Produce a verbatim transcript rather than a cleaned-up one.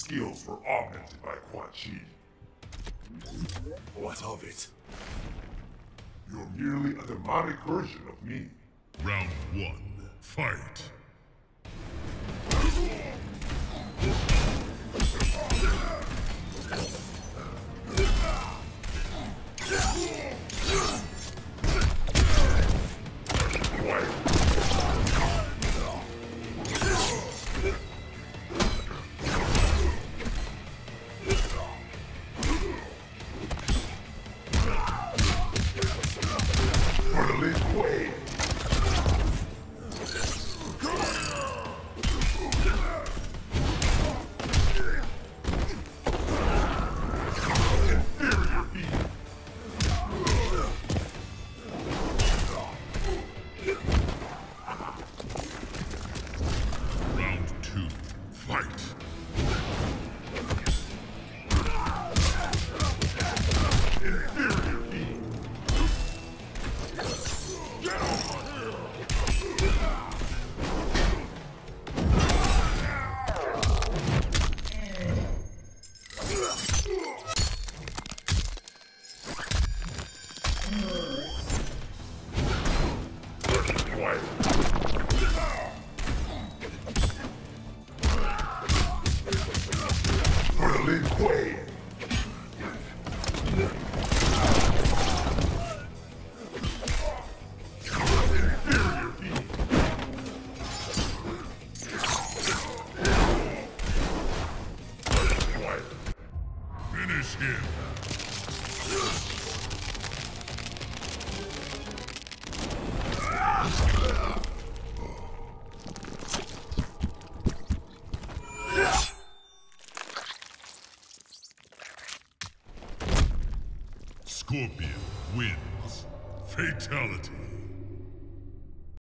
skills were augmented by Quan Chi. What of it? You're merely a demonic version of me. Round one, fight. For the Lin Kuei. Inferior being. Round two, fight. Inferior being. Quiet. For the Lin Kuei. Inferior being. Quiet. Finish him. Scorpion wins. Fatality.